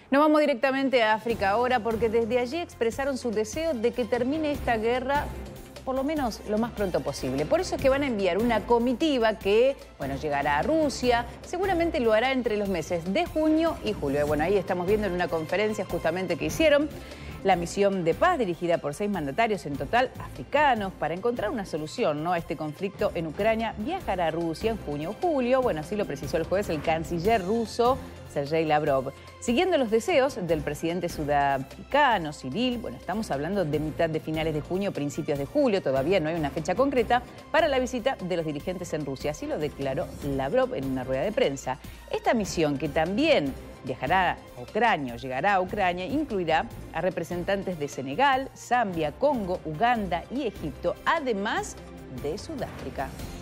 Nos vamos directamente a África ahora porque desde allí expresaron su deseo de que termine esta guerra por lo menos lo más pronto posible. Por eso es que van a enviar una comitiva que, llegará a Rusia, seguramente lo hará entre los meses de junio y julio. Bueno, ahí estamos viendo en una conferencia justamente que hicieron la misión de paz dirigida por 6 mandatarios en total africanos para encontrar una solución, ¿no?, a este conflicto en Ucrania. Viajará a Rusia en junio o julio, así lo precisó el jueves el canciller ruso Sergei Lavrov. Siguiendo los deseos del presidente sudafricano, Cyril, estamos hablando de mitad de finales de junio, principios de julio, todavía no hay una fecha concreta para la visita de los dirigentes en Rusia. Así lo declaró Lavrov en una rueda de prensa. Esta misión, que también viajará a Ucrania o llegará a Ucrania, incluirá a representantes de Senegal, Zambia, Congo, Uganda y Egipto, además de Sudáfrica.